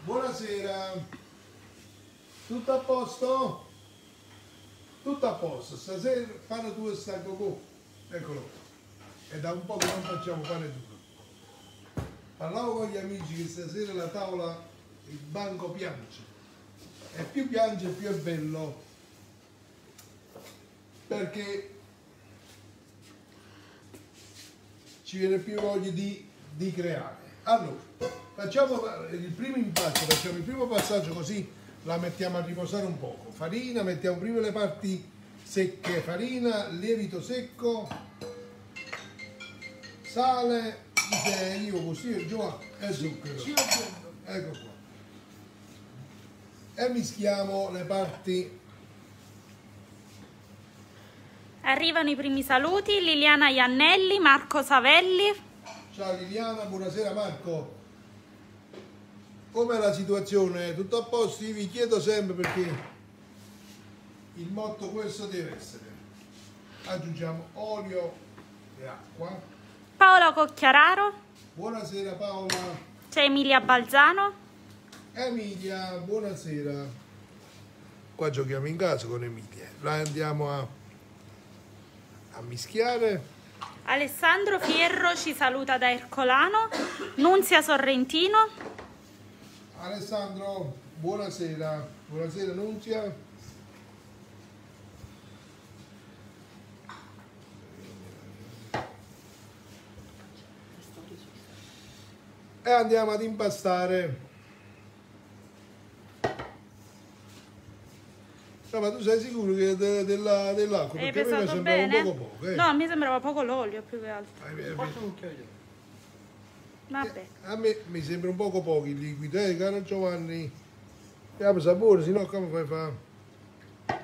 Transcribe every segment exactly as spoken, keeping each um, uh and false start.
Buonasera, tutto a posto? Tutto a posto, stasera pane duro sta cocò, eccolo qua. È da un po' che non facciamo pane duro. Parlavo con gli amici che stasera la tavola, il banco piange, e più piange più è bello, perché ci viene più voglia di, di creare. Allora, facciamo il primo impasto, facciamo il primo passaggio così la mettiamo a riposare un poco. Farina, mettiamo prima le parti secche, farina, lievito secco, sale, io così, Giovanni, e zucchero. Ecco qua. E mischiamo le parti. Arrivano i primi saluti, Liliana Iannelli, Marco Savelli. Ciao Liliana, buonasera Marco. Com'è la situazione? Tutto a posto? Io vi chiedo sempre perché il motto questo deve essere. Aggiungiamo olio e acqua. Paola Cocchiararo. Buonasera Paola. C'è Emilia Balzano. Emilia, buonasera. Qua giochiamo in casa con Emilia. La andiamo a, a mischiare. Alessandro Fierro ci saluta da Ercolano. Nunzia Sorrentino. Alessandro, buonasera. Buonasera Nunzia. E andiamo ad impastare. No, ma tu sei sicuro che de, della, dell'acqua? Hai Perché a me mi pesato sembrava bene? un poco poco. Eh. No, mi sembrava poco l'olio più che altro. Eh, eh, Vabbè. A me mi sembra un poco poco il liquido, eh, caro Giovanni. Abbiamo sapore, sennò come fai fa?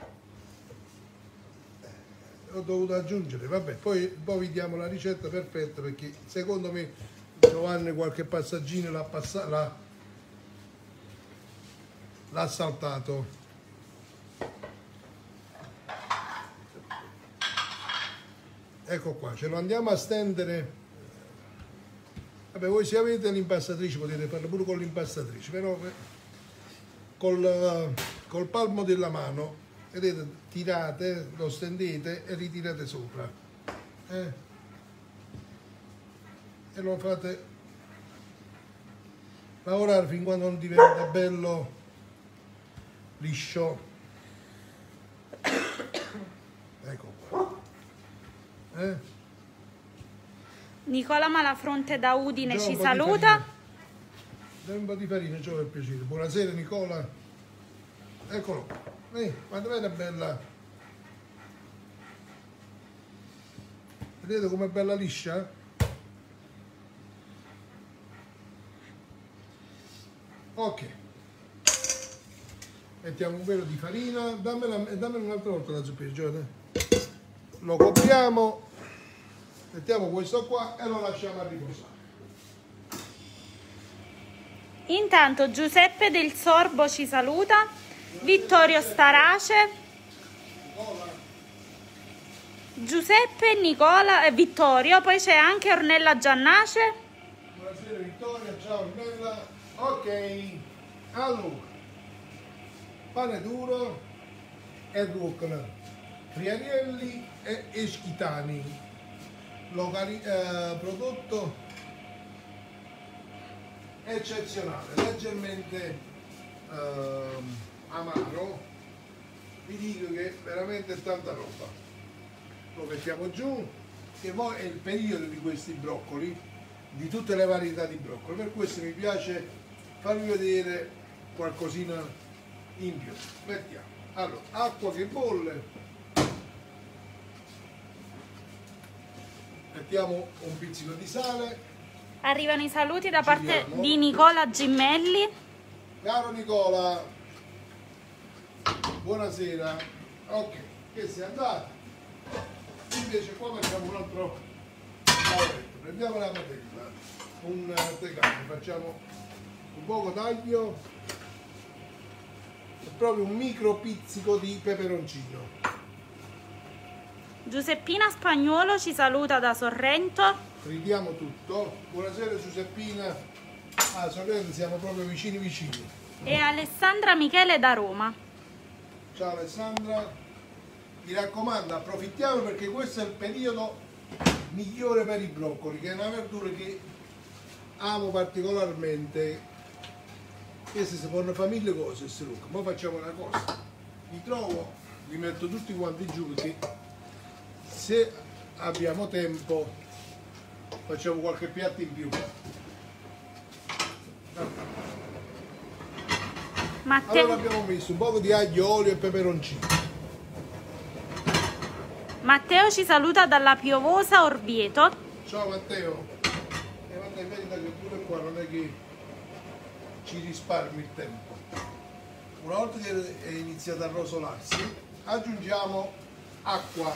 Ho dovuto aggiungere, vabbè, poi, poi vi diamo la ricetta perfetta perché secondo me Giovanni qualche passaggino l'ha passato, l'ha, l'ha saltato. Ecco qua, ce lo andiamo a stendere. Vabbè, voi se avete l'impastatrice potete farlo pure con l'impastatrice, però col, col palmo della mano, vedete, tirate, lo stendete e ritirate sopra. Eh? E lo fate lavorare fin quando non diventa bello liscio. Ecco qua. Eh? Nicola Malafronte da Udine ci saluta. Dai un po' di farina, ciò per piacere. Buonasera Nicola. Eccolo qua. Eh, guarda, è bella. Vedete com'è bella liscia? Ok. Mettiamo un velo di farina. Dammela, dammela un'altra volta la zucchero, Giovanni. Lo copriamo. Mettiamo questo qua e lo lasciamo a riposare. Intanto Giuseppe del Sorbo ci saluta. Vittorio Starace. Nicola. Giuseppe, Nicola e Vittorio. Poi c'è anche Ornella Giannace. Buonasera Vittoria, ciao Ornella. Ok, allora, pane duro e rucola, friarielli e eschitani. Locali, eh, prodotto eccezionale, leggermente eh, amaro, vi dico che veramente è tanta roba. Lo mettiamo giù, che poi è il periodo di questi broccoli, di tutte le varietà di broccoli, per questo mi piace farvi vedere qualcosina in più. Mettiamo, allora, acqua che bolle. Mettiamo un pizzico di sale. Arrivano i saluti da parte Giriamo. di Nicola Gimmelli. Caro Nicola, buonasera. Ok, che sei andato? Invece qua facciamo un altro lavoretto. Prendiamo la padella, un tegame, facciamo un poco d'aglio e proprio un micro pizzico di peperoncino. Giuseppina Spagnuolo ci saluta da Sorrento. Ridiamo tutto. Buonasera Giuseppina. Ah, Sorrento siamo proprio vicini vicini. E Alessandra Michele da Roma. Ciao Alessandra, mi raccomando, approfittiamo perché questo è il periodo migliore per i broccoli, che è una verdura che amo particolarmente. Queste si fanno famiglie cose, se Luca. Ora facciamo una cosa, li trovo, li metto tutti quanti giù perché se abbiamo tempo facciamo qualche piatto in più. Matteo, Allora abbiamo messo un po' di aglio, olio e peperoncino. Matteo ci saluta dalla piovosa Orvieto. Ciao Matteo. E guarda in verità che pure qua non è che ci risparmi il tempo. Una volta che è iniziato a rosolarsi, aggiungiamo acqua.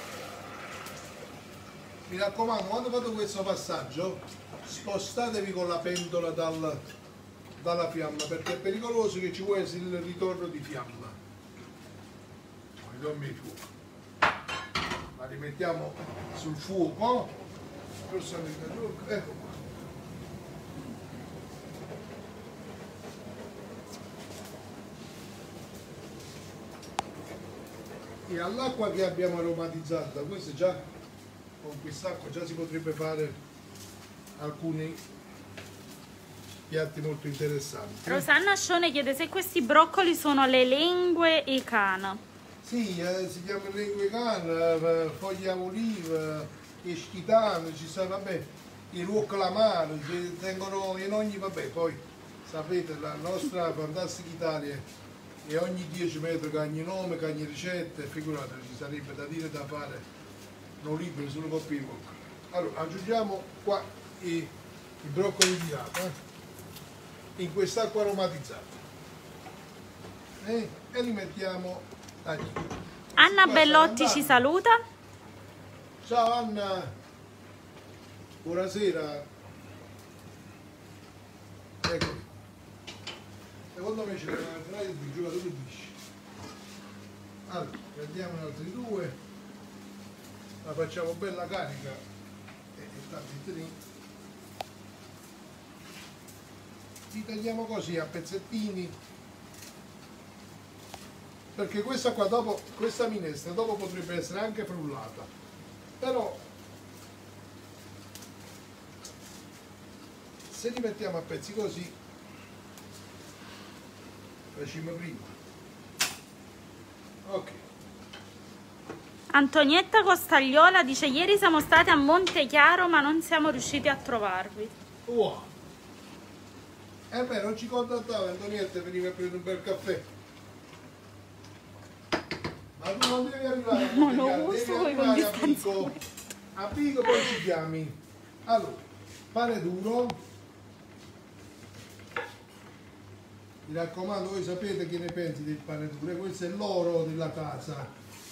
Mi raccomando, quando fate questo passaggio, spostatevi con la pentola dal, dalla fiamma, perché è pericoloso che ci può essere il ritorno di fiamma. Poi il fuoco. La rimettiamo sul fuoco. Ecco qua. E all'acqua che abbiamo aromatizzato, questo già, con quest'acqua già si potrebbe fare alcuni piatti molto interessanti. Rosanna Scione chiede se questi broccoli sono le lingue e cana. Sì, eh, si chiama lingue cana, eh, foglia oliva, eschitano, ci sono, vabbè, i ruoclamari, che tengono in ogni, vabbè, poi sapete la nostra fantastica Italia e ogni dieci metri che ogni nome, che ogni ricetta, figurate, ci sarebbe da dire e da fare, non liberi solo con i broccoli. Allora, aggiungiamo qua i, i broccoli di lato, eh, in quest'acqua aromatizzata eh, e li mettiamo. Anna Bellotti ci saluta. Ciao Anna, buonasera. Ecco, secondo me ce ne saranno di giocatori lisci. Allora, prendiamo altri due, la facciamo bella carica e, e tanti lì. Li tagliamo così a pezzettini. Perché questa qua dopo, questa minestra dopo potrebbe essere anche frullata, però se li mettiamo a pezzi così facciamo prima. Ok. Antonietta Costagliola dice ieri siamo stati a Monte Chiaro ma non siamo riusciti a trovarvi. Wow. Eh beh, non ci contattava Antonietta, veniva a prendere un bel caffè. Ma tu non devi arrivare a Ma lo Monte Chiaro, uso devi con arrivare a distanza. Vico. A Vico poi ci chiami. Allora, pane duro. Mi raccomando, voi sapete che ne pensi del pane duro, questo è l'oro della casa.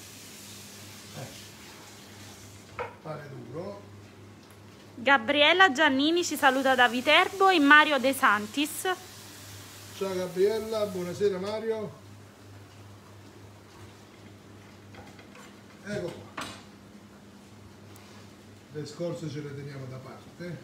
Eh. Pane duro. Gabriella Giannini ci saluta da Viterbo e Mario De Santis. Ciao Gabriella, buonasera Mario. Ecco qua. Le scorze ce le teniamo da parte.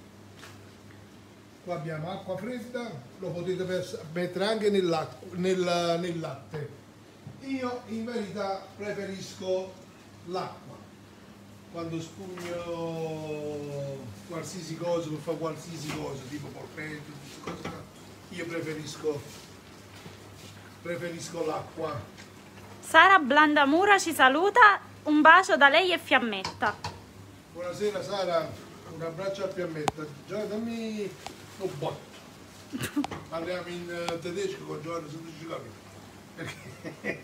Qua abbiamo acqua fredda, lo potete mettere anche nel latte, nel, nel latte. Io in verità preferisco l'acqua. Quando spugno qualsiasi cosa, per fare qualsiasi cosa, tipo polpetto, queste cose, io preferisco, preferisco l'acqua. Sara Blandamura ci saluta, un bacio da lei e Fiammetta. Buonasera Sara, un abbraccio a Fiammetta. Già dammi un botto. Parliamo in uh, tedesco con Giovanni, se tu ci capisci. Perché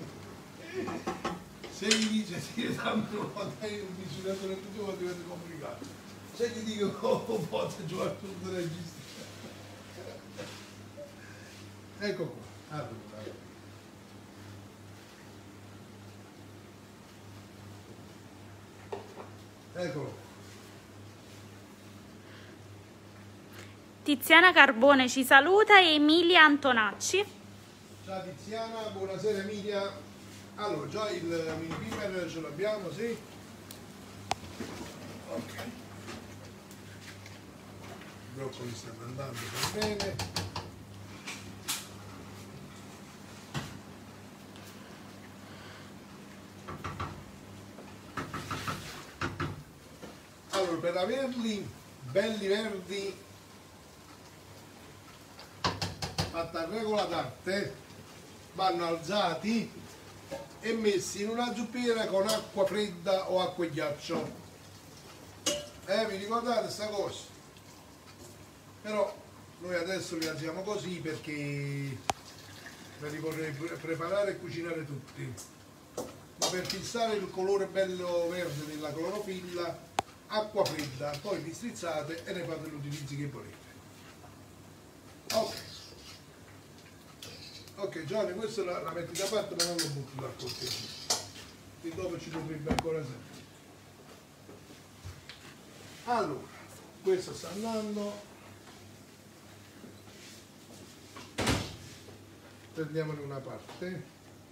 se gli dice sì, dammi un botto, io mi dico che non tutto diventa complicato. Se gli dico oh, un botto, Giovanni, tutto regista. Ecco qua. Allora. Eccolo. Tiziana Carbone ci saluta e Emilia Antonacci. Ciao Tiziana, buonasera Emilia. Allora, già il mini pimer ce l'abbiamo, sì? Ok. broccoli stanno andando per bene. Allora, per averli belli verdi fatta a regola d'arte, vanno alzati e messi in una zuppiera con acqua fredda o acqua e ghiaccio. Eh, vi ricordate sta cosa? Però noi adesso li alziamo così perché me li vorrei preparare e cucinare tutti. Ma per fissare il colore bello verde della clorofilla, acqua fredda, poi li strizzate e ne fate l'utilizzo che volete. Ok. Ok Gianni, questo la, la metti da parte ma non lo butti dal cortese. Di dopo ci potrebbe ancora sempre. Allora, questo sta andando. Prendiamone una parte.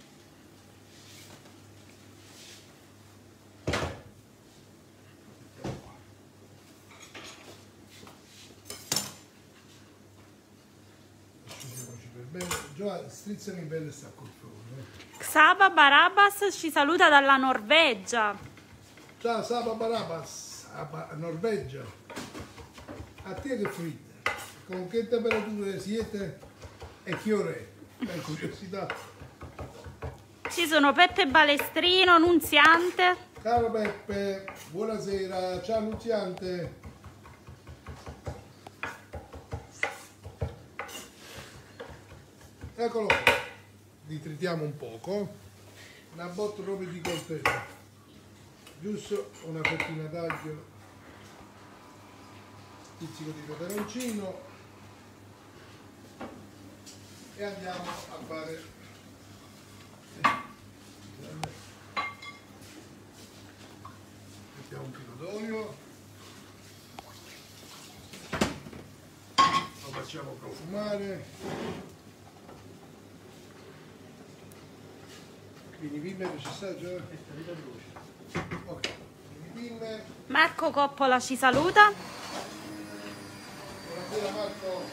Giovanni, strizzami bene sta col favore. Xaba Barabas ci saluta dalla Norvegia. Ciao Saba Barabas, a Norvegia. A te che fredda. Con che temperature siete e che ore? Per curiosità. Ci sono Peppe Balestrino, Nunziante. Caro Peppe, buonasera. Ciao Nunziante. Eccolo, li tritiamo un poco, una botta proprio di coltello, giusto una fettina d'aglio, pizzico di peperoncino e andiamo a fare mettiamo un filo d'olio, lo facciamo profumare. Quindi Vimmer ci sta già? Ok, Vimmer. Marco Coppola ci saluta. Buonasera Marco.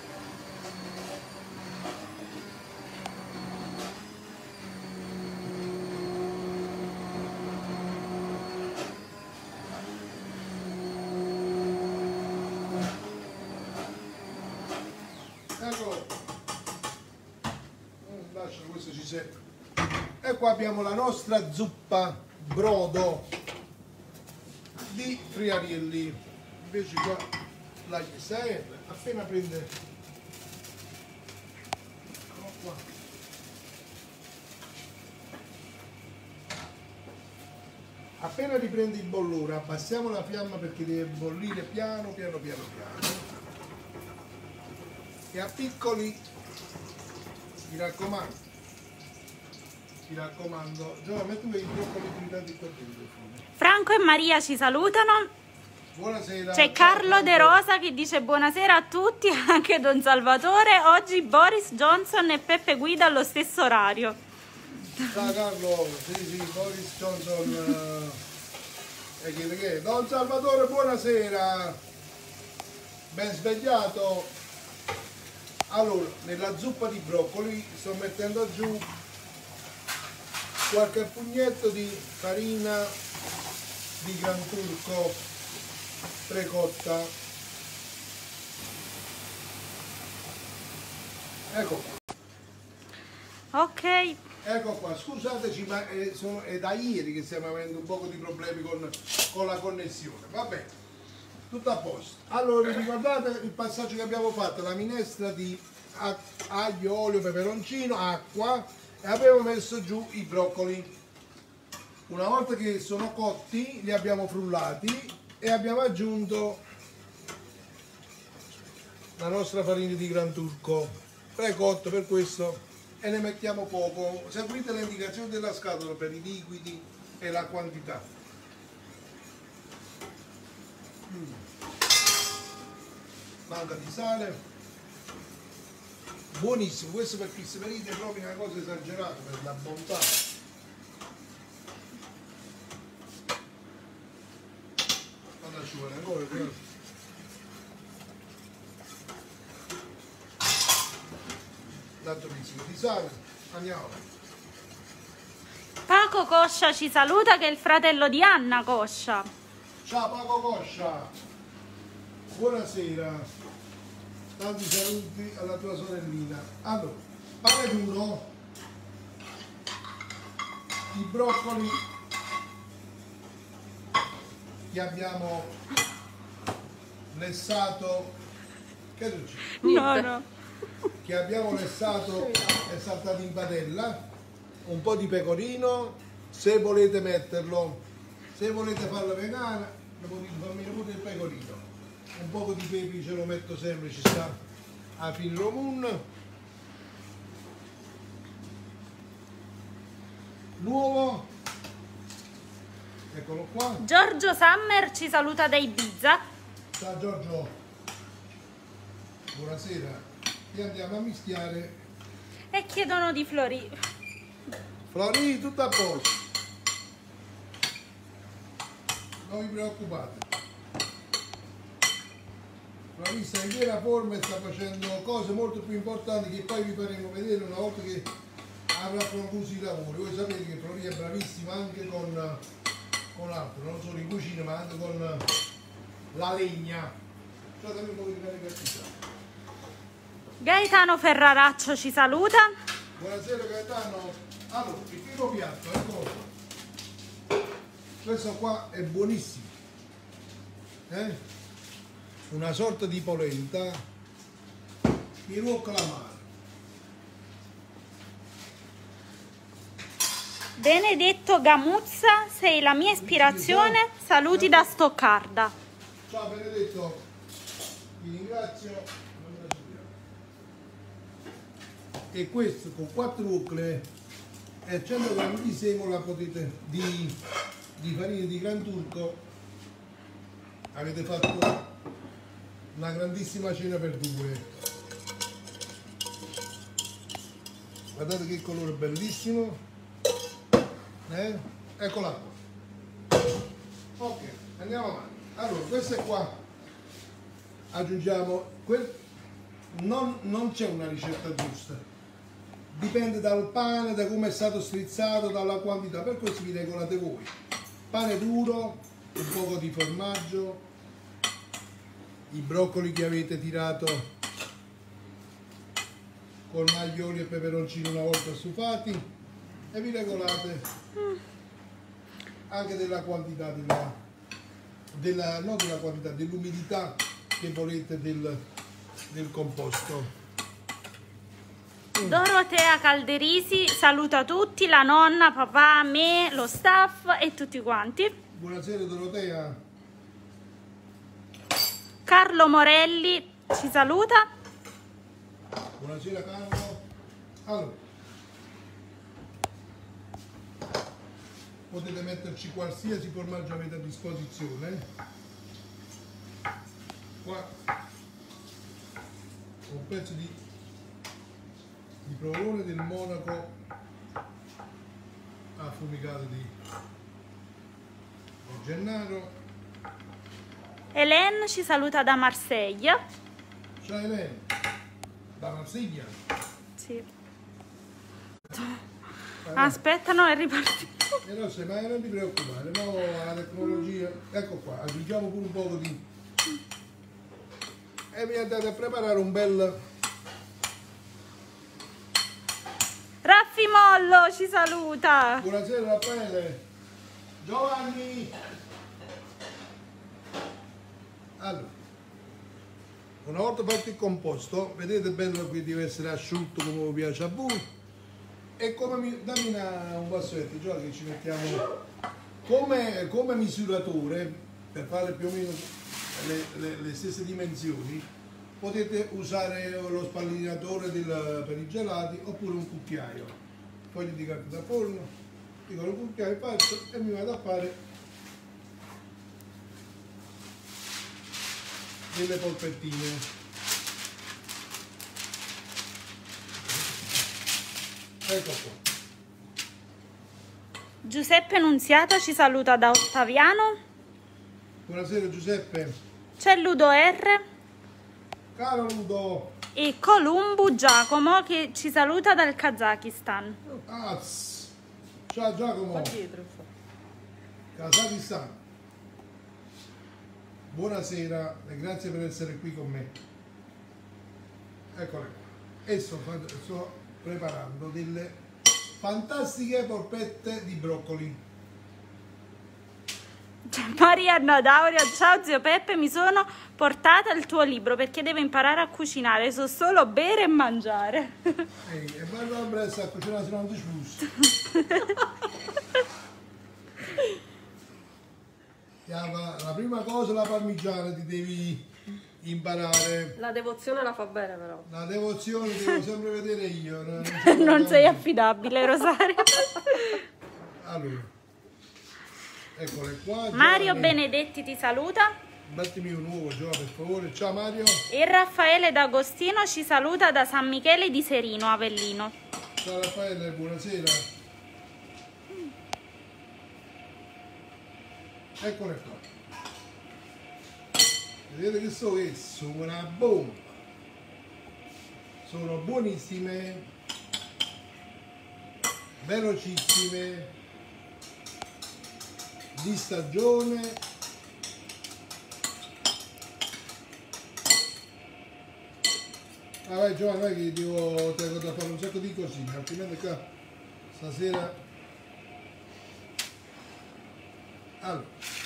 Eccolo. Oh, lascialo, questo ci serve. E qua abbiamo la nostra zuppa brodo di friarielli. Invece qua l'aglio serve, appena prende, ecco qua. Appena riprende il bollore abbassiamo la fiamma perché deve bollire piano piano piano piano e a piccoli, mi raccomando. Mi raccomando, Giovanni, metti i broccoli tritati qua dentro. Franco e Maria ci salutano. Buonasera. C'è Carlo De Rosa che dice buonasera a tutti, anche Don Salvatore. Oggi Boris Johnson e Peppe Guida allo stesso orario. Ciao Carlo, sì sì, Boris Johnson uh, e chi che? Don Salvatore, buonasera. Ben svegliato. Allora, nella zuppa di broccoli sto mettendo giù qualche pugnetto di farina di Gran Turco precotta. Ecco qua. Ok. Ecco qua, scusateci ma è, sono, è da ieri che stiamo avendo un po' di problemi con, con la connessione. Vabbè, tutto a posto. Allora, ricordate il passaggio che abbiamo fatto? La minestra di aglio, olio, peperoncino, acqua. E abbiamo messo giù i broccoli. Una volta che sono cotti li abbiamo frullati e abbiamo aggiunto la nostra farina di Gran Turco precotto, per questo, e ne mettiamo poco. Seguite le indicazioni della scatola per i liquidi e la quantità. mm. Manca di sale. Buonissimo, questo per chi si merita è proprio una cosa esagerata per la bontà. Quando ci vuole ancora, però. tanto pizzico di sale. Andiamo avanti. Paco Coscia ci saluta, che è il fratello di Anna Coscia. Ciao Paco Coscia, buonasera, tanti saluti alla tua sorellina. Allora, pane duro, i broccoli che abbiamo lessato, che succede? No, no. Che abbiamo lessato e saltato in padella, un po' di pecorino, se volete metterlo, se volete farla vegana, potete farmi pure il pecorino, un po' di pepe ce lo metto sempre, ci sta a fin romun, l'uovo, eccolo qua. Giorgio Summer ci saluta da Ibiza. Ciao Giorgio, buonasera, e andiamo a mischiare. E chiedono di Flori. Flori, tutto a posto, non vi preoccupate. Flori sta in piena forma e sta facendo cose molto più importanti che poi vi faremo vedere una volta che avrà concluso i lavori. Voi sapete che Flori è bravissima anche con, con altro, non solo in cucina ma anche con la legna. Cioè, un po' di Gaetano Ferraraccio ci saluta. Buonasera Gaetano. Allora, il primo piatto, ecco, questo qua è buonissimo, eh? Una sorta di polenta, pirò calamare. Benedetto Gamuzza, sei la mia ispirazione, saluti da Stoccarda. Ciao Benedetto, ti ringrazio. E questo con quattro ucle e cento grammi di semola potete di, di farina di Gran Turco, avete fatto una grandissima cena per due. Guardate che colore bellissimo, eh? Eccola qua. Ok, andiamo avanti. Allora, questo è qua, aggiungiamo quel, non, non c'è una ricetta giusta, dipende dal pane, da come è stato strizzato, dalla quantità, per questo vi regolate voi. Pane duro, un poco di formaggio, i broccoli che avete tirato con aglio, olio e peperoncino una volta stufati, e vi regolate anche della quantità della, della non della quantità, dell'umidità che volete del, del composto. Dorotea Calderisi saluta tutti, la nonna, papà, me, lo staff e tutti quanti. Buonasera Dorotea. Carlo Morelli ci saluta. Buonasera Carlo. Allora, potete metterci qualsiasi formaggio avete a disposizione. Qua un pezzo di, di provolone del Monaco affumicato di, di Gennaro. Hélène ci saluta da Marsiglia. Ciao Hélène, da Marsiglia. Sì. Aspetta, no, è ripartito. E non, sei, ma non ti preoccupare, no, la tecnologia. Ecco qua, aggiungiamo pure un po' di. E mi andate a preparare un bel. Raffi Mollo ci saluta. Buonasera Raffaele. Giovanni. Allora, una volta fatto il composto, vedete bello che deve essere asciutto come vi piace a voi. E come mi, dammi una, un vassoletto, già che ci mettiamo come, come misuratore per fare più o meno le, le, le stesse dimensioni. Potete usare lo spallinatore del, per i gelati oppure un cucchiaio, foglie di carta da forno. Io con un cucchiaio faccio e mi vado a fare delle polpettine. Ecco qua. Giuseppe Nunziata ci saluta da Ottaviano. Buonasera Giuseppe. C'è Ludo R. Caro Ludo. e Columbu Giacomo che ci saluta dal Kazakistan. Ah, ciao Giacomo. Kazakistan. Buonasera e grazie per essere qui con me. Eccole qua. E sto, sto preparando delle fantastiche polpette di broccoli. Marianna Dauria, ciao zio Peppe, mi sono portata il tuo libro perché devo imparare a cucinare, so solo bere e mangiare. Ehi, e bello la bressa a cucinare se non ti spusti. La prima cosa, la parmigiana, ti devi imparare. La devozione la fa bene però. La devozione devo sempre vedere io. Non, non, non sei affidabile, Rosario. Allora. Eccole qua. Mario Giovanni. Benedetti ti saluta. Battimi un uovo, Gio, per favore. Ciao Mario. E Raffaele D'Agostino ci saluta da San Michele di Serino, Avellino. Ciao Raffaele, buonasera. Eccole qua. Vedete che so che sono una bomba. Sono buonissime, velocissime, di stagione. Ah vai Giovanni, vai che devo, devo da fare un sacco di cosine, altrimenti qua stasera. Allora,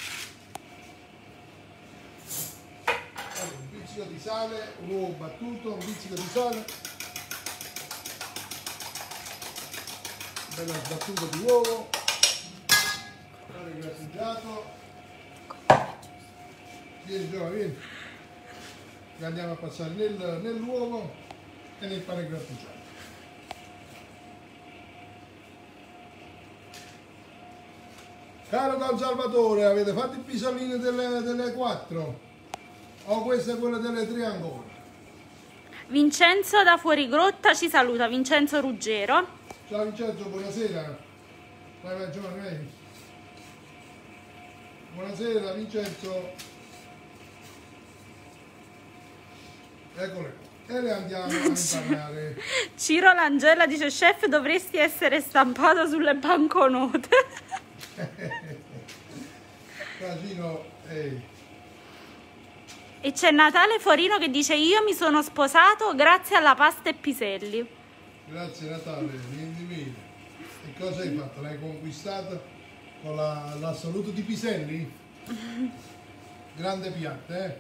allora un pizzico di sale, un uovo battuto, un pizzico di sale, bello sbattuto di uovo, pane grattugiato. Vieni Giovanni, vieni. Che andiamo a passare nel, nell'uovo e nel pane grattugiato. Caro Don Salvatore, avete fatto il pisolino delle, delle quattro? O queste quelle delle tre ancora? Vincenzo da Fuorigrotta ci saluta, Vincenzo Ruggero. Ciao Vincenzo, buonasera. Vai, vai Giovanni, vai. Buonasera Vincenzo. Eccole qua. E le andiamo a imparare. Ciro Langella dice: chef, dovresti essere stampato sulle banconote. Casino, ehi. E c'è Natale Forino che dice: io mi sono sposato grazie alla pasta e piselli. Grazie Natale, vieni, vieni. E cosa hai fatto? L'hai conquistata con la, l'assoluto di piselli? Grande piatto, eh?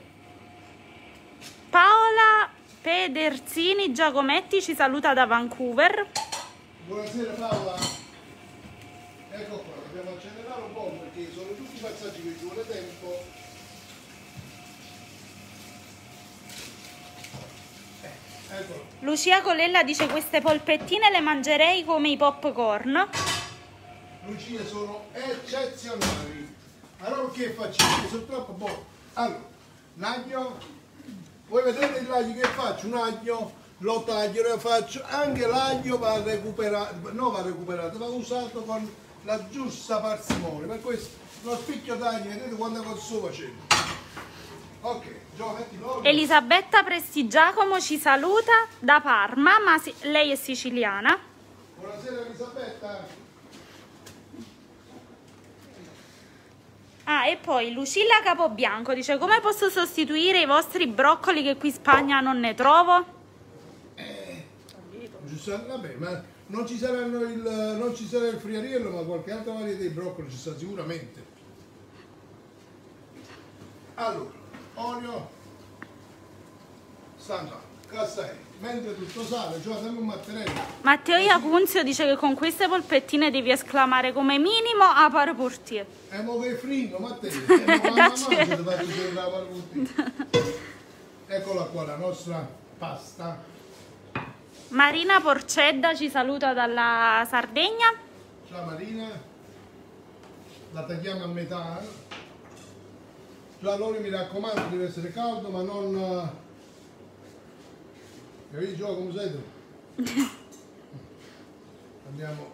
Paola Pederzini Giacometti ci saluta da Vancouver. Buonasera Paola. Ecco qua, dobbiamo accelerare un po' perché sono tutti passaggi che ci vuole tempo. Eh, eccolo. Lucia Colella dice: queste polpettine le mangerei come i popcorn. Lucia, sono eccezionali. Allora che facciamo? Sono troppo buoni. Allora, l'aglio, voi vedete il l'aglio che faccio? Un aglio, lo taglio, lo faccio, anche l'aglio va recuperato, non va recuperato, va usato con la giusta parsimonia. Per questo lo spicchio d'aglio, vedete quando lo sto facendo. Ok, Gio, metti l'olio. Elisabetta Prestigiacomo ci saluta da Parma, ma si- lei è siciliana. Buonasera Elisabetta. Ah, e poi Lucilla Capobianco dice: come posso sostituire i vostri broccoli che qui in Spagna non ne trovo? Eh, giusto, vabbè, ma non ci saranno il, non ci sarà il friariello, ma qualche altra varietà di broccoli ci sta sicuramente. Allora, olio, stanza, cassai, mentre tutto sale, cioè dammi un mattarello. Matteo Iacunzio dice che con queste polpettine devi esclamare come minimo a pare portier. E mo che frigo, Matteo, e mo quando mangi ti faccio dire la parrutina. Eccola qua la nostra pasta. Marina Porcedda ci saluta dalla Sardegna. Ciao Marina, la tagliamo a metà. Già l'olio, mi raccomando, deve essere caldo, ma non... Capito Gio, come sei tu? Andiamo...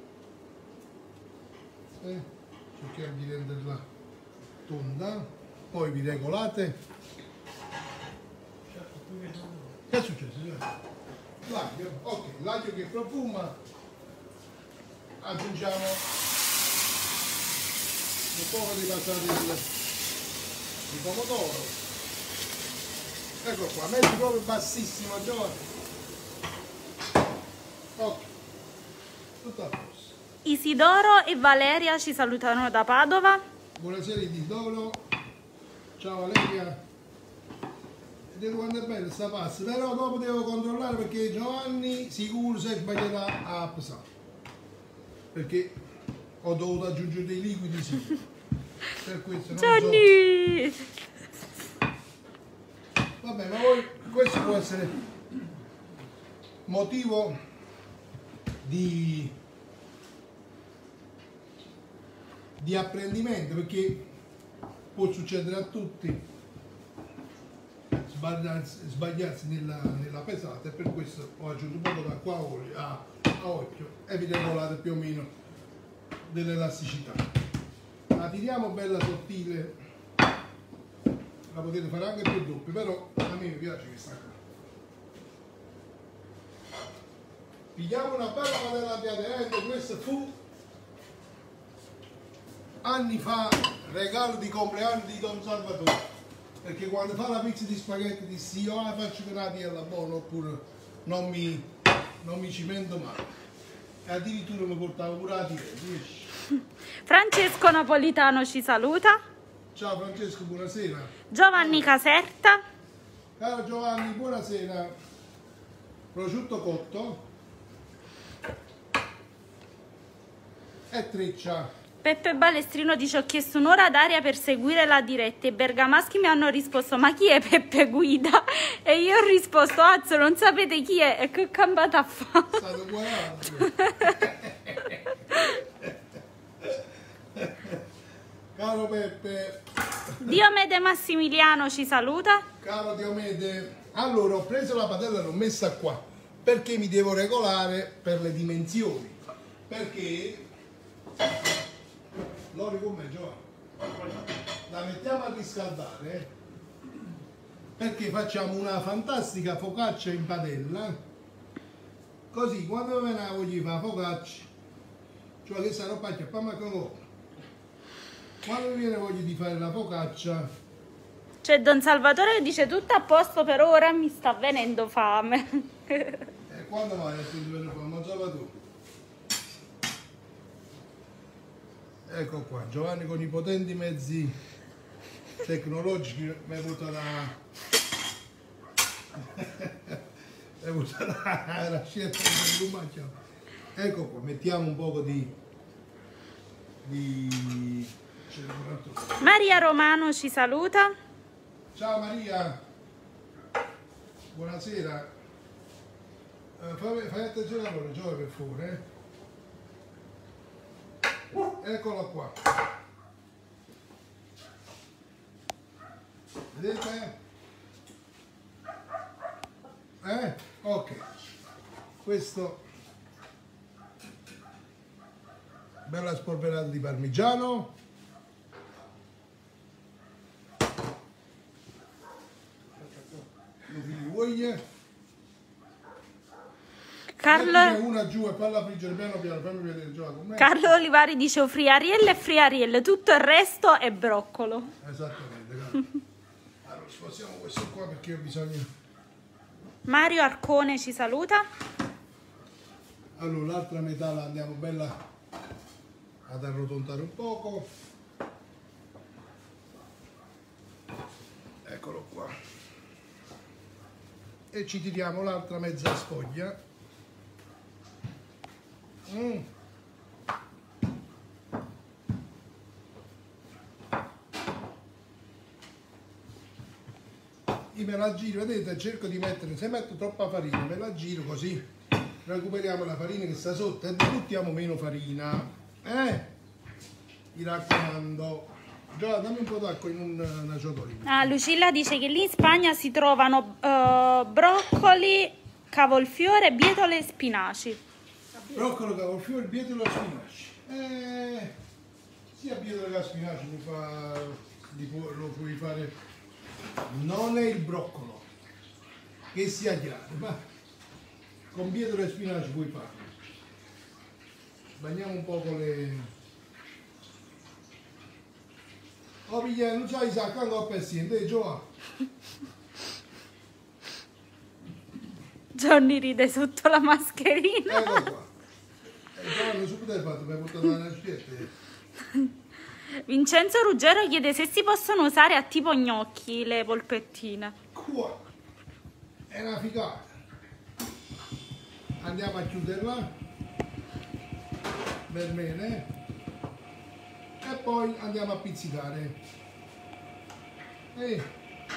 Eh, cerchiamo di renderla tonda, poi vi regolate. Che è successo? L'aglio, ok, l'aglio che profuma, aggiungiamo un po' di passata di, di pomodoro. Ecco qua, metti proprio bassissimo, Giovanni. Ok, tutto a posto. Isidoro e Valeria ci salutano da Padova. Buonasera Isidoro, ciao Valeria. Vedo quanto è bella sta pasta, però dopo devo controllare perché Giovanni sicuro si è sbagliato a pesare, perché ho dovuto aggiungere dei liquidi sì. Per questo non Gianni! so. Vabbè, ma voi, questo può essere motivo di, di apprendimento, perché può succedere a tutti sbagliarsi, sbagliarsi nella, nella pesata, e per questo ho aggiunto un po' da qua a, a occhio e vi regolate più o meno dell'elasticità. La tiriamo bella sottile, la potete fare anche più doppia, però a me mi piace questa qua. Pigliamo una bella padella di aderente, questo fu anni fa regalo di compleanno di Don Salvatore, perché quando fa la pizza di spaghetti dissi io la faccio con la piella buona, oppure non mi, non mi cimento male, e addirittura mi portavo pure la tigre. Francesco Napolitano ci saluta. Ciao Francesco, buonasera. Giovanni Caserta. Caro Giovanni, buonasera. Prosciutto cotto e treccia. Peppe Balestrino dice: ho chiesto un'ora d'aria per seguire la diretta, e i bergamaschi mi hanno risposto: ma chi è Peppe Guida? E io ho risposto: azzo, non sapete chi è? E che campata a fa? Stato guardato. Caro Peppe. Diomede Massimiliano ci saluta. Caro Diomede, allora ho preso la padella e l'ho messa qua perché mi devo regolare per le dimensioni, perché Lori con me, Giovanni, la mettiamo a riscaldare perché facciamo una fantastica focaccia in padella, così quando me la voglio fare focaccia, cioè che sarà pacchia pa macro, quando mi viene voglia di fare la focaccia. C'è Don Salvatore che dice: tutto a posto per ora, mi sta venendo fame. E quando vai a prendere il mangiava tu? Ecco qua, Giovanni con i potenti mezzi tecnologici mi è portato la mi è portato la scelta di un macchio. Ecco qua, mettiamo un poco di di Maria Romano ci saluta. Ciao Maria, buonasera. Uh, fai, fai attenzione allora, Giove, per favore. Eh? Eccolo qua. Vedete? Eh? Ok. Questo bella spolverata di parmigiano. Carlo, una giù e falla friggere piano piano, fammi vedere il gioco. Carlo Olivari dice: friarielle e friarielle, tutto il resto è broccolo. Esattamente, allora spostiamo questo qua perché ho bisogno. Mario Arcone ci saluta. Allora l'altra metà la andiamo bella ad arrotondare un poco. Eccolo qua. E ci tiriamo l'altra mezza sfoglia. Mm. Io me la giro, vedete, cerco di mettere, se metto troppa farina me la giro così recuperiamo la farina che sta sotto e buttiamo meno farina, eh? Mi raccomando. Già, dammi un po' d'acqua in un, una ciotolina. Ah, Lucilla dice che lì in Spagna si trovano uh, broccoli, cavolfiore, bietole e spinaci. Broccolo, cavolfiore, bietole e spinaci. Eh, sia bietole che spinaci mi fa, lo puoi fare. Non è il broccolo, che sia chiaro, ma con Pietro e spinaci puoi farlo. Bagniamo un po' con le... Oh, piglia, non sai sa, quando ho persiente, Giovanni. Johnny ride sotto la mascherina. Ecco qua. E Giovanni subito hai fatto, mi hai portato la nascetta. Vincenzo Ruggero chiede se si possono usare a tipo gnocchi le polpettine. Qua. È una figata. Andiamo a chiuderla. Per bene. E poi andiamo a pizzicare. E...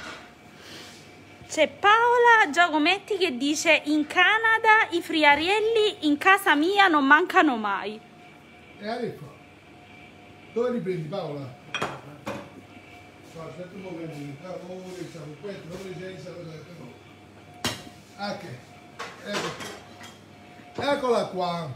C'è Paola Giacometti che dice: in Canada i friarielli in casa mia non mancano mai. E adesso dove li prendi, Paola? No, aspetta un po' che mi ok, ecco. Eccola qua.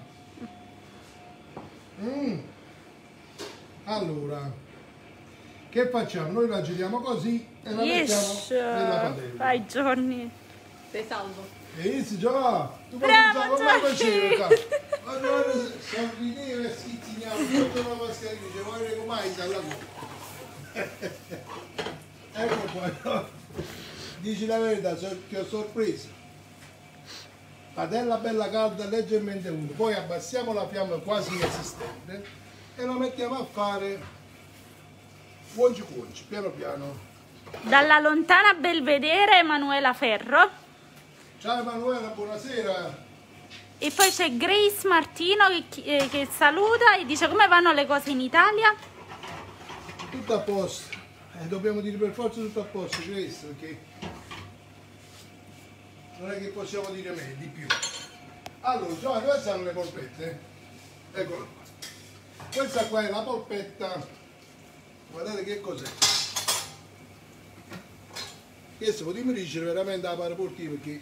Mm. Allora, che facciamo? Noi la giriamo così e la Yes. mettiamo nella padella. Vai Johnny. Sei salvo. E inizi già, tu Bravo, come la Gianni. facevi qua? Ma guarda, sorrideva e schizziniamo tutta una mascherina, dice vuoi come dalla ecco qua, dici la verità, so, ti ho sorpreso. Padella bella calda, leggermente umido, poi abbassiamo la fiamma quasi inesistente e lo mettiamo a fare cuonci cuonci, piano piano. Dalla lontana Belvedere Emanuela Ferro. Ciao Emanuela, buonasera. E poi c'è Grace Martino che, eh, che saluta e dice: come vanno le cose in Italia? Tutto a posto, eh, dobbiamo dire per forza tutto a posto, questo, perché non è che possiamo dire meglio, di più. Allora, Giovanni, dove stanno le polpette? Eccola qua. Questa qua è la polpetta, guardate che cos'è. Questo potremmo dire veramente la paraportiva perché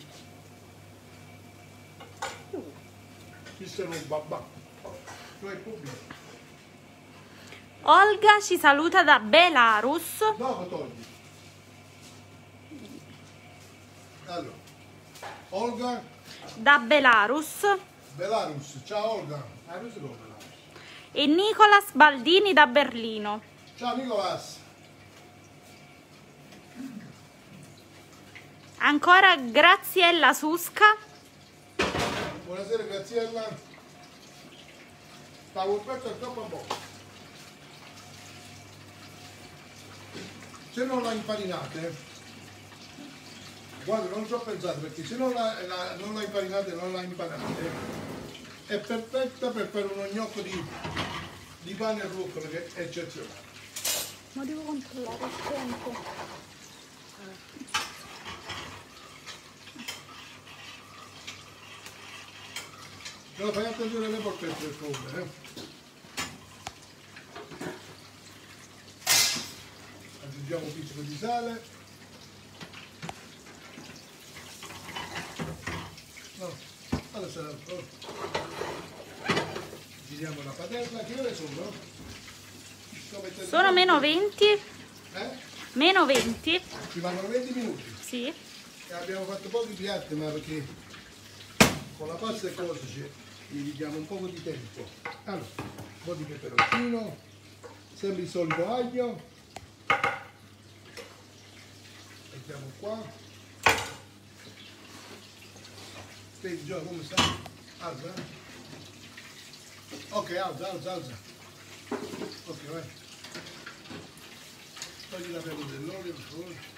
questo è un babà, cioè il pubblico. Olga ci saluta da Belarus. Dopo togli. Allora, Olga, Da Belarus. Belarus, ciao Olga. Ah, non si può Belarus. E Nicolas Baldini da Berlino. Ciao Nicolas. Ancora Graziella Susca. Buonasera Graziella. La polpetta è troppo buona. Se non la infarinate, guarda, non ci ho pensato perché se non la, la, non la infarinate, non la impanate, è perfetta per fare uno gnocco di, di pane e rucola che è eccezionale. Ma devo controllare il tempo. No, fai attenzione alle polpette per favore, eh. Aggiungiamo un pizzico di sale. No, adesso oh. Giriamo la padella. Che ore sono? Sono meno venti. Eh? Meno venti. Ci mancano venti minuti. Sì. E abbiamo fatto pochi piatti, ma perché con la pasta e cose ci dedichiamo un po' di tempo. Allora, un po' di peperoncino, sempre il solito aglio. Mettiamo qua. Vedi Gio come sta? Alza. Ok, alza, alza, alza. Ok, vai. Togli la pelle dell'olio, per favore.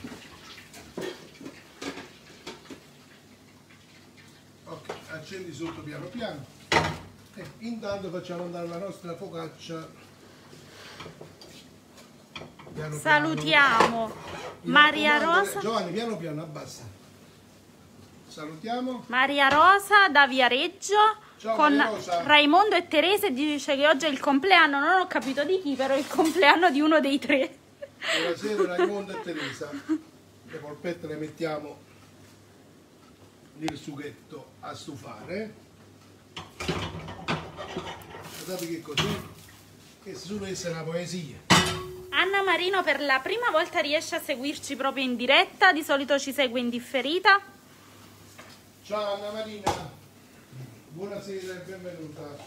Ok, accendi sotto piano piano. E intanto facciamo andare la nostra focaccia. Piano Salutiamo piano. Maria Mi raccomando, Rosa. Giovanni, piano piano, abbassa. Salutiamo. Maria Rosa da Viareggio. Ciao, Con Maria Rosa. Raimondo e Teresa, e dice che oggi è il compleanno, non ho capito di chi, però è il compleanno di uno dei tre. Buonasera Raimondo e Teresa. Le polpette le mettiamo nel sughetto a stufare. Guardate che cos'è? Questa sulla essere una poesia. Anna Marino per la prima volta riesce a seguirci proprio in diretta, di solito ci segue in differita. Ciao Anna Marina, buonasera e benvenuta.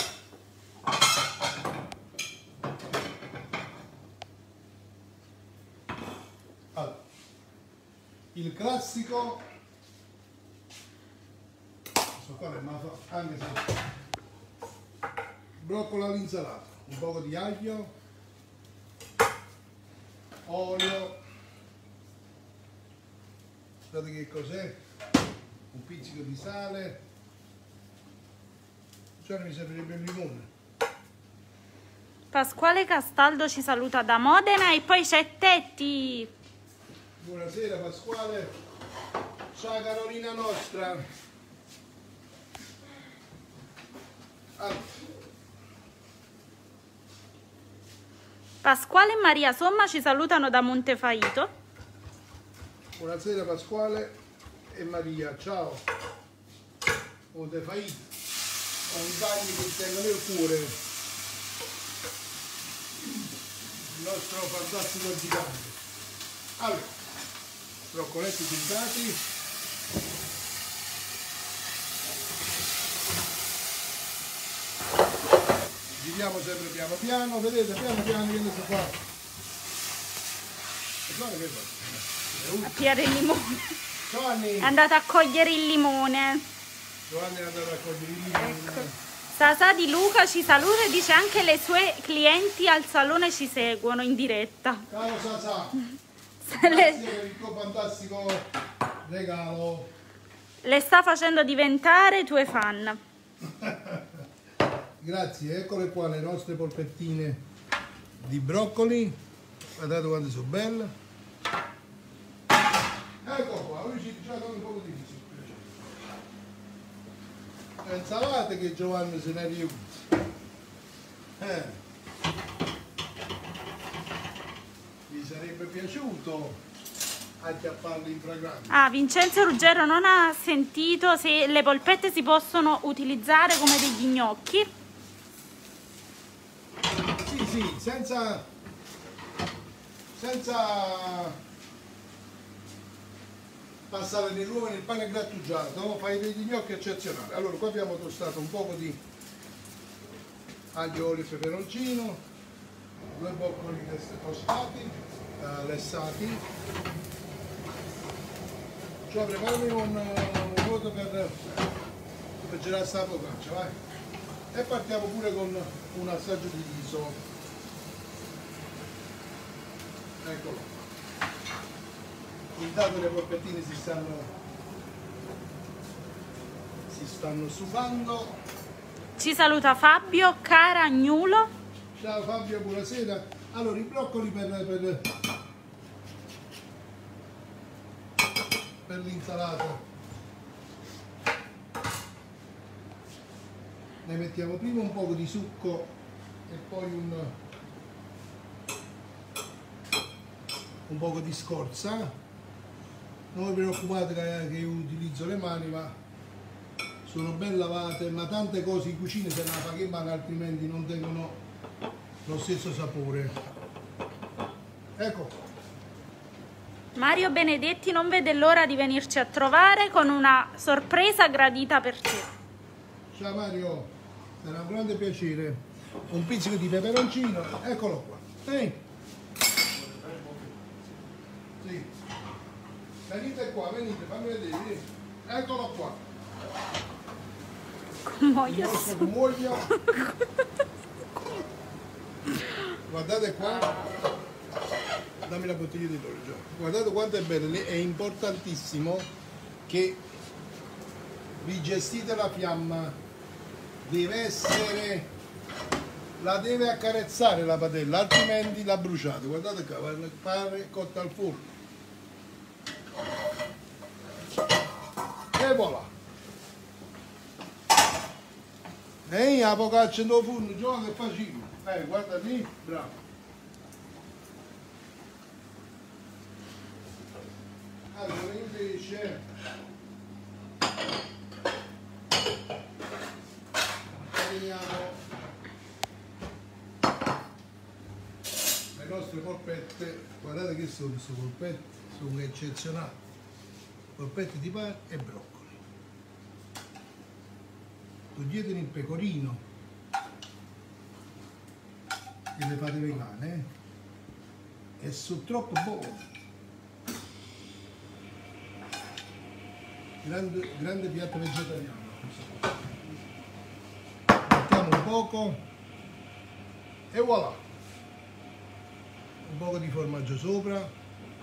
Allora, il classico, questo qua è ma fa- anche se broccolo all'insalata, un po' di aglio, olio, guardate che cos'è, un pizzico di sale, cioè mi servirebbe il limone. Pasquale Castaldo ci saluta da Modena e poi c'è Tetti. Buonasera Pasquale, ciao Carolina nostra. Allora. Pasquale e Maria Somma ci salutano da Montefaito. Buonasera Pasquale e Maria, ciao. Montefaito, compagni che tengono il cuore, il nostro fantastico gigante. Allora, broccoletti trincati. Giriamo sempre piano piano, vedete, piano piano che adesso qua. E guarda che fa? A piare il limone. Giovanni! È andata a cogliere il limone. Giovanni è andato a cogliere il limone. Ecco. Sasà di Luca ci saluta e dice anche le sue clienti al salone ci seguono in diretta. Ciao Sasà! Le, Grazie per il tuo fantastico regalo. le sta facendo diventare tue fan. Grazie, eccole qua le nostre polpettine di broccoli. Guardate quante sono belle. Ecco qua, oggi ci diciamo un po' di riso. Pensavate che Giovanni se ne riusa. Eh. Mi sarebbe piaciuto acchiapparli in fragranza. Ah, Vincenzo Ruggero non ha sentito se le polpette si possono utilizzare come degli gnocchi. Sì, sì, senza, senza passare nell'uovo nel pane grattugiato, fai degli gnocchi eccezionali. Allora, qua abbiamo tostato un po' di aglio, olio e peperoncino, due boccoli tostati, eh, lessati. Cioè, preparami un, un vuoto per, per girare sta focaccia, vai. E partiamo pure con un assaggio di riso. Eccolo. Intanto le polpettine si stanno si stanno sugando. Ci saluta Fabio Caragnulo. Ciao Fabio, buonasera. Allora, i broccoli per, per, per l'insalata. Ne mettiamo prima un po' di succo e poi un, un po' di scorza. Non vi preoccupate che, che io utilizzo le mani, ma sono ben lavate, ma tante cose in cucina se la fa che male, altrimenti non tengono lo stesso sapore. Ecco. Mario Benedetti non vede l'ora di venirci a trovare con una sorpresa gradita per te. Ciao Mario, sarà un grande piacere. Un pizzico di peperoncino, eccolo qua. Ehi. Sì. Venite qua, venite, fammi vedere. Venite. Eccolo qua. Con moglie Il nostro moglia. Guardate qua. Dammi la bottiglia di olio. Guardate quanto è bello, è importantissimo che vi gestite la fiamma. Deve essere, la deve accarezzare la padella, altrimenti la bruciate. Guardate qua, pare cotta al forno. E voilà. Ehi, la focaccia in forno, Giovanni, che facciamo? Eh, guarda lì, bravo. Allora invece teniamo le nostre polpette. Guardate che sono queste polpette, sono eccezionali. Polpette di pane e broccoli. toglietene il pecorino e le fate vegane, eh? E sono troppo buone. Grande, grande piatto vegetariano. Mettiamo un poco e voilà, un poco di formaggio sopra.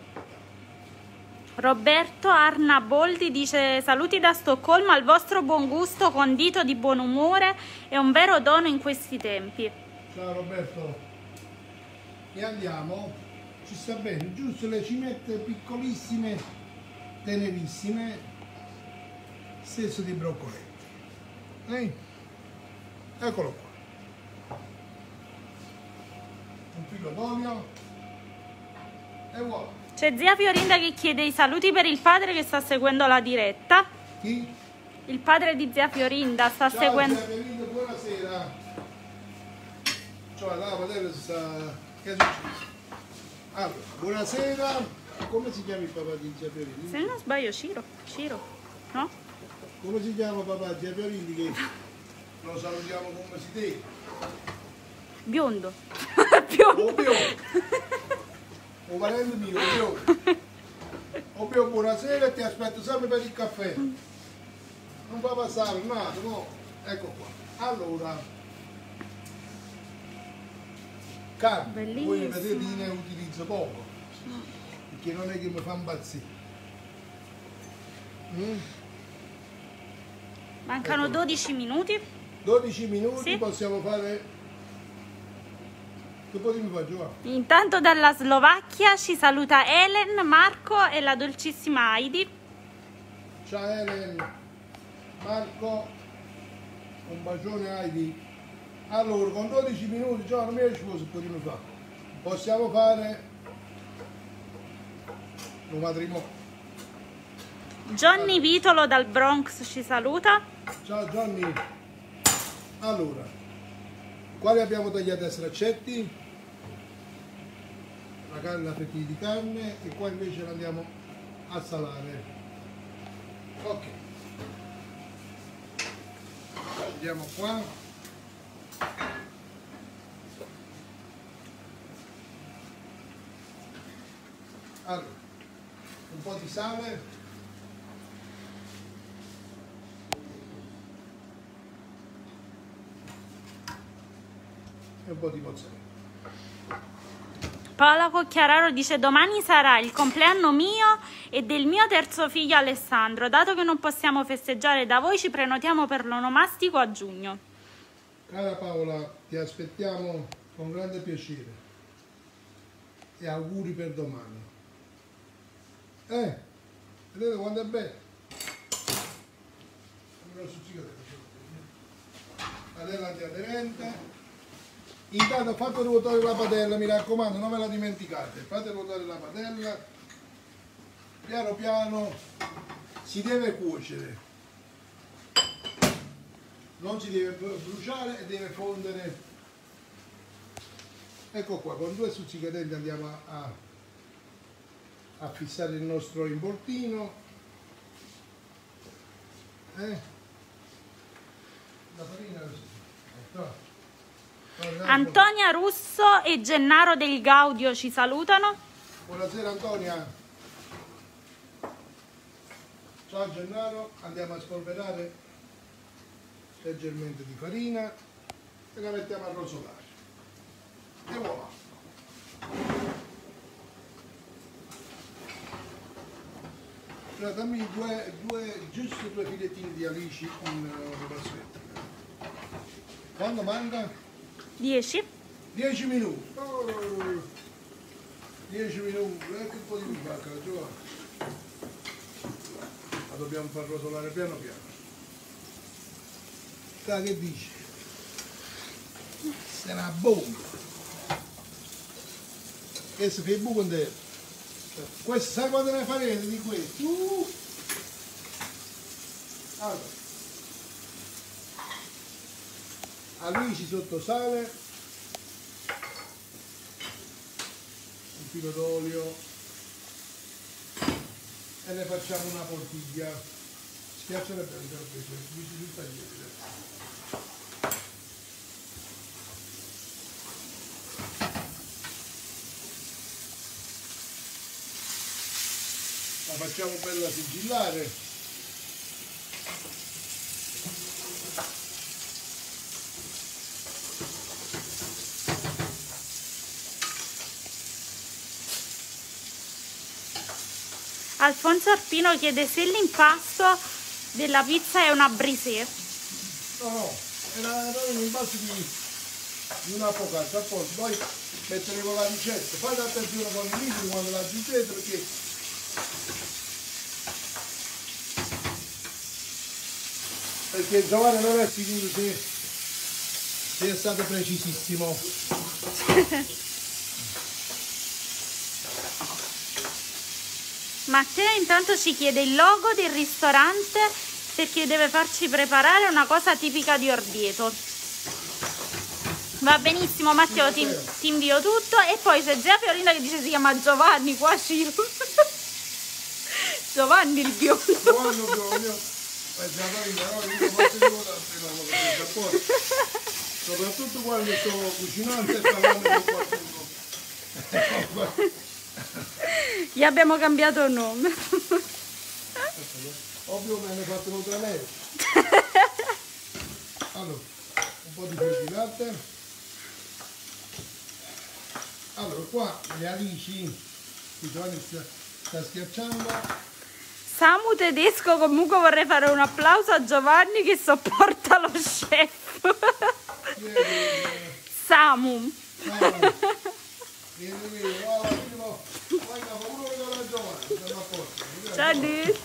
Roberto Arnaboldi dice: saluti da Stoccolma, al vostro buon gusto, condito di buon umore, è un vero dono in questi tempi. Ciao Roberto, e andiamo, ci sta bene, giusto le cimette piccolissime, tenerissime, stesso di broccoletti, eh? Eccolo qua, un filo d'olio e voilà. C'è zia Fiorinda che chiede i saluti per il padre che sta seguendo la diretta. Chi? Il padre di zia Fiorinda sta Ciao, seguendo. zia Fiorinda, buonasera. Ciao, la padella sta... Che è successo? Allora, buonasera. Come si chiama il papà di zia Fiorinda? Se non sbaglio, Ciro. Ciro, no? Come si chiama papà di zia Fiorinda? Che lo salutiamo come si deve. Biondo. Oh, Biondo. biondo. O parente mio, oh, biondo. Oh, biondo, buonasera, ti aspetto sempre per il caffè. Non può passare un attimo. Ecco qua. Allora, carne, Bellissimo. voi vedete ne utilizzo poco, perché non è che mi fa impazzire. Mm? Mancano Ecco. dodici minuti. dodici minuti, Sì. possiamo fare... Che poi mi fa Giovanni? Intanto dalla Slovacchia ci saluta Elen, Marco e la dolcissima Heidi. Ciao Elen, Marco, un bacione Heidi. Allora, con dodici minuti, già non mi risposo poi mi fa. Possiamo fare un matrimonio. Johnny Vitolo dal Bronx ci saluta. Ciao Johnny. Allora, quali abbiamo tagliato a straccetti? La carne, la fettina di carne, e qua invece la andiamo a salare. Ok. Andiamo qua. Allora, un po' di sale. E un po' di mozzarella. Paola Cocchiararo dice: domani sarà il compleanno mio e del mio terzo figlio Alessandro. Dato che non possiamo festeggiare da voi, ci prenotiamo per l'onomastico a giugno. Cara Paola, ti aspettiamo con grande piacere e auguri per domani. Eh, vedete quanto è bello? Padella antiaderente. Intanto fate ruotare la padella, mi raccomando, non me la dimenticate. Fate ruotare la padella. Piano piano si deve cuocere. Non si deve bruciare e deve fondere. Ecco qua, con due stuzzicadenti andiamo a, a fissare il nostro importino. Eh? La farina così. Ecco. Antonia Russo e Gennaro del Gaudio ci salutano. Buonasera Antonia. Ciao Gennaro, andiamo a spolverare leggermente di farina e la mettiamo a rosolare. E voilà. Allora, dammi due, due, giusto due filettini di alici in uh, vassoietti. Quando manca? dieci. dieci minuti. Oh, dieci minuti, ecco un po' di bacca, Giovanni. La dobbiamo far rotolare piano piano. Sa che dici? È una bomba. Questo che è buco in te. Questo, sai quando ne farete di questo? Uh. Allora. Alici sotto sale, un filo d'olio e ne facciamo una portiglia. Schiacciare bene per questo, mi si sul tagliere. La facciamo bella sigillare. Alfonso Arpino chiede se l'impasto della pizza è una brisée. No, no, era, era un impasto di, di una focaccia, poi poi metteremo la ricetta. Fate attenzione con i liquidi quando la aggiungete perché perché Giovanni non è sicuro se, se è stato precisissimo. Matteo intanto ci chiede il logo del ristorante perché deve farci preparare una cosa tipica di Orvieto. Va benissimo Matteo, ti, ti invio tutto. E poi c'è Zia Fiorina che dice si chiama Giovanni, qua Ciro. Giovanni il biondo. Giovanni il biondo. Eh, Giovanni, no, io posso dire soprattutto quando sto cucinando e parlando con qualcuno. Gli abbiamo cambiato nome. Ovvio me ne fatto un tranello. Allora, un po' di fior di latte. Allora, qua le alici, che Giovanni sta, sta schiacciando. Samu Tedesco, comunque vorrei fare un applauso a Giovanni che sopporta lo chef. Samu. Samu. Vieni, vieni, guarda, vieni, vai, capo, uno che dà Giovanni, siamo a posto. Ciao.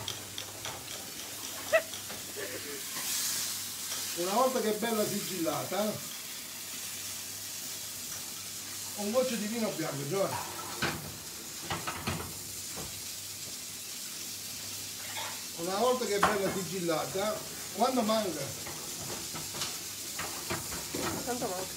Una volta che è bella sigillata, un goccio di vino bianco, Giovanni. Una volta che è bella sigillata, quando manca? Quanto manca?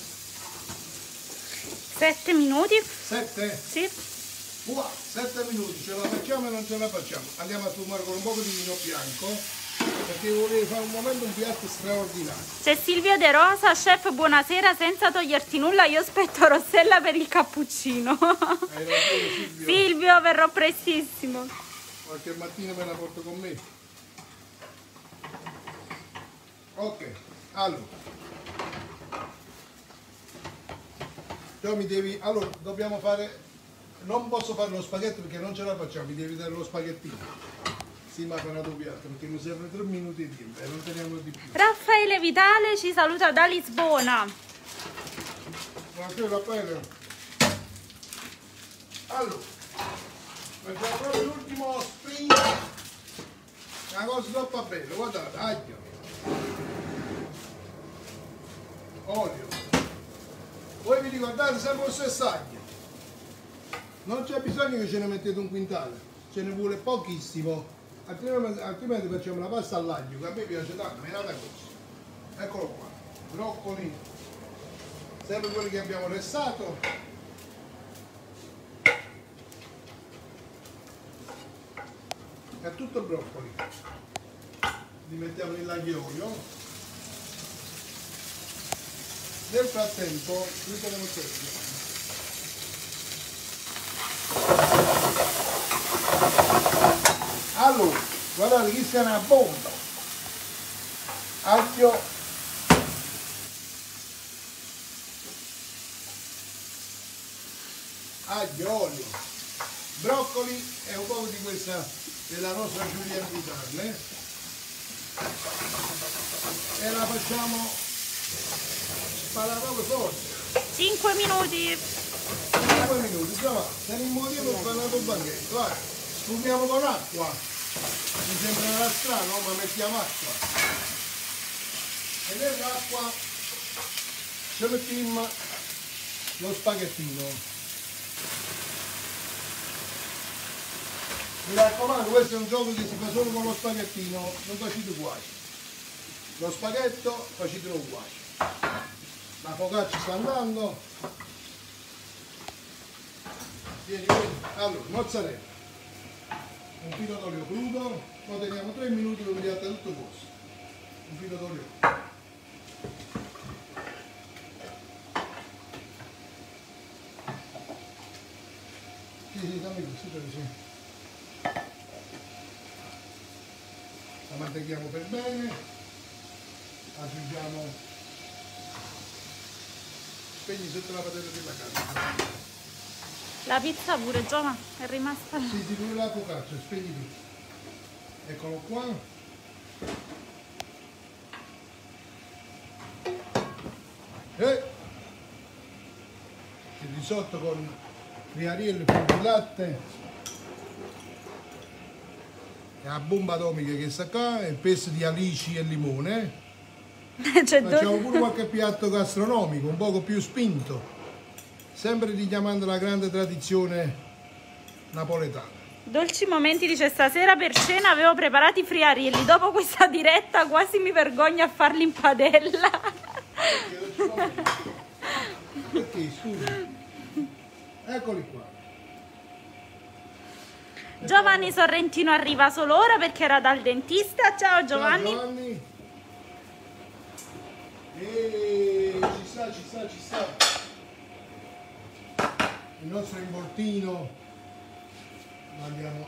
Sette minuti? Sette? Sì. Qua, sette minuti, ce la facciamo e non ce la facciamo. Andiamo a sfumare con un po' di vino bianco, perché volevo fare un momento un piatto straordinario. C'è Silvio De Rosa, chef, buonasera, senza toglierti nulla, io aspetto Rossella per il cappuccino. Hai ragione, Silvio. Silvio, verrò prestissimo. Qualche mattina me la porto con me. Ok, allora. Io mi devi, allora, dobbiamo fare, non posso fare lo spaghetto perché non ce la facciamo, mi devi dare lo spaghettino. Sì, ma per una piatto perché mi servono tre minuti di tempo e non teniamo di più. Raffaele Vitale ci saluta da Lisbona. Buonasera Raffaele. Allora, facciamo proprio l'ultimo sprint. Una cosa troppo bella, guardate, aglio, olio. Voi vi ricordate sempre lo stesso aglio. Non c'è bisogno che ce ne mettete un quintale, ce ne vuole pochissimo, altrimenti, altrimenti facciamo la pasta all'aglio, che a me piace tanto, menata così. Eccolo qua, broccoli, sempre quelli che abbiamo restato. È tutto il broccoli. Li mettiamo nell'aglio. Nel frattempo, qui tenemos questo. Allora, guardate che sia una bomba. Aglio. Aglio, olio. Broccoli e un po' di questa della nostra giuliana di carne. E la facciamo sparare proprio forte. cinque minuti. cinque minuti, già va. Teniamo motivo per fare un banchetto, vai. Sfumiamo con acqua. Mi sembrerà strano, ma mettiamo acqua. E nell'acqua ci mettiamo lo spaghettino. Mi raccomando, questo è un gioco che si fa solo con lo spaghettino, non facete guai. Lo spaghetto facetelo guai. La focaccia sta andando. Vieni, vieni. Allora, mozzarella. Un filo d'olio crudo. Lo teniamo tre minuti per vedere tutto posto. Un filo d'olio. Sì, sì, dammi così, sì. manteghiamo per bene, aggiungiamo, spegni sotto la padella della carne. La pizza pure, Giova, è rimasta là. Sì, sì, pure la focaccia, spegni tutto. Eccolo qua. E il risotto con friariello e di latte. E la bomba atomica che sta qua, il pesto di alici e limone. Cioè, Facciamo do- pure qualche piatto gastronomico, un poco più spinto. Sempre richiamando la grande tradizione napoletana. Dolci momenti, dice: stasera per cena avevo preparato i friarielli. Dopo questa diretta quasi mi vergogno a farli in padella. Perché? Scusi. Eccoli qua. Giovanni Sorrentino arriva solo ora perché era dal dentista. Ciao Giovanni. Ciao Giovanni. E ci sta, ci sta, ci sta. Il nostro involtino lo andiamo.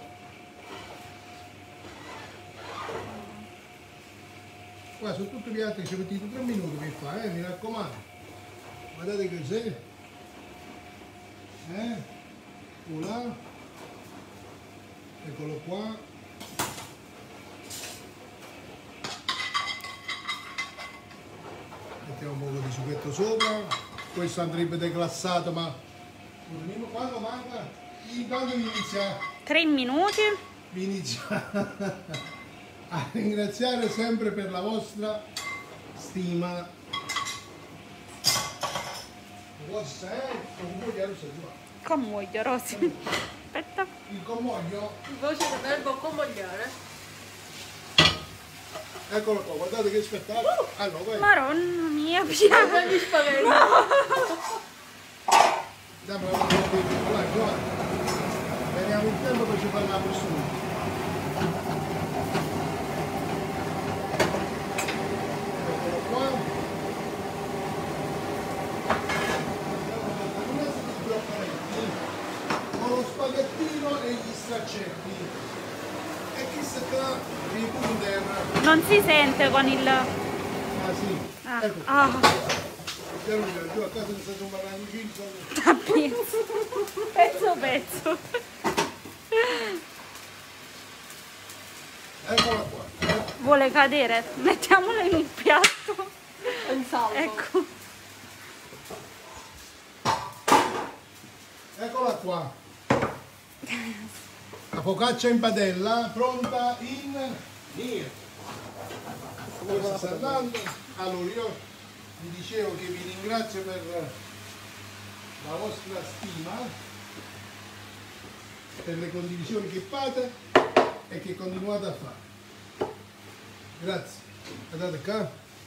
Qua su tutti gli altri ci mettete tre minuti per fare, eh, mi raccomando. Guardate che c'è. Eh? Voilà. Eccolo qua. Mettiamo un po' di sughetto sopra. Questo andrebbe declassato, ma quando manca? Quando inizia? Tre minuti. Vi inizio a ringraziare sempre per la vostra stima. Questo è il conmoglio rosso giù. Conmoglio, Rosy. Aspetta. Il conmoglio? Voce del verbo convogliare. Eccolo qua, guardate che spettacolo. Ah no, vai. Maronna mia, piano. Non mi spavento. Dammi la mano di vai, vai. Vediamo il tempo che ci fa la persona. Eccolo qua. Con lo spaghettino e gli straccetti. E chi sta qua? Il Wunder. Non si sente con il... Ah sì. Ah, Ecco. ah. Piano piano, giù a casa mi sta parlando in cinque. a pezzo. Pezzo pezzo. Eccola qua. Vuole cadere? Mettiamolo in un piatto. Un salvo. Ecco. Eccola qua. La focaccia in padella pronta in via. Questo sta andando. Allora io vi dicevo che vi ringrazio per la vostra stima, per le condivisioni che fate e che continuate a fare. Grazie. Guardate qua.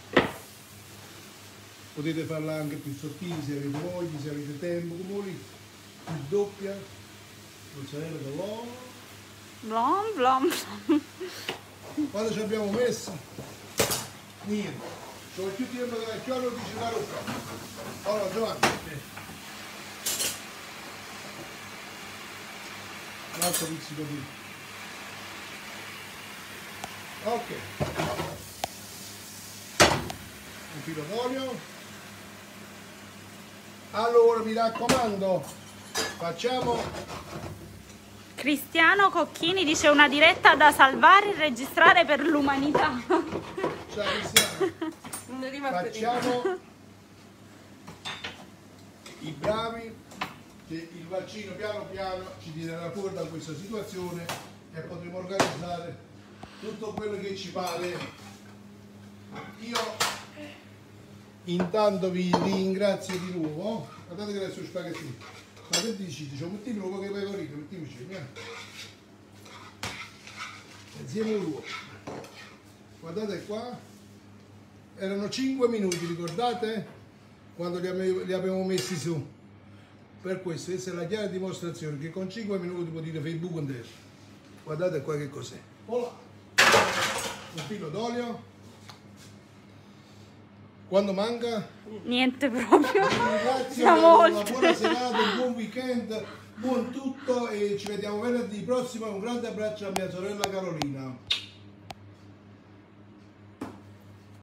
Potete farla anche più sottile se avete voglia, se avete tempo, come volete. Più doppia. Mozzarella d'uovo. Blom blom blom. Quando ci abbiamo messo? Niente. Ci vuole più tempo che la chiodo dice la roba. Allora Giovanni. Un altro pizzico qui. Ok. Un filo d'olio. Allora mi raccomando, facciamo. Cristiano Cocchini dice: una diretta da salvare e registrare per l'umanità. Ciao Cristiano. Non rima a Facciamo i bravi che il vaccino piano piano ci tirerà fuori da questa situazione e potremo organizzare tutto quello che ci pare. Io intanto vi ringrazio di nuovo. Guardate che adesso spaghetti. Ma che dici? Ci metti l'uovo che pecorino, mettiamoci, eh. Insieme l'uovo. Guardate qua. Erano cinque minuti, ricordate? Quando li, ave li abbiamo messi su. Per questo, questa è la chiara dimostrazione che con cinque minuti potete fare il buco intero. Guardate qua che cos'è. Un filo d'olio. Quando manca? Niente proprio. Vi ringrazio, Siamo una oltre. buona serata, un buon weekend, buon tutto e ci vediamo venerdì prossimo. Un grande abbraccio a mia sorella Carolina.